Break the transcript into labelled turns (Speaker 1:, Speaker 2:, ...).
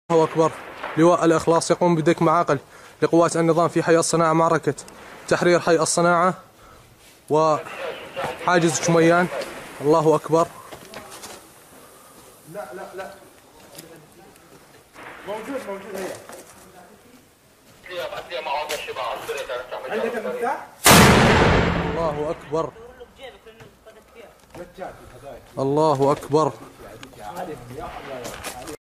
Speaker 1: الله أكبر. لواء الإخلاص يقوم بدك معاقل لقوات النظام في حي الصناعة، معركة تحرير حي الصناعة وحاجز شميان. الله أكبر.
Speaker 2: لا موجود هي. عندك المفتاح؟
Speaker 1: الله أكبر. الله أكبر.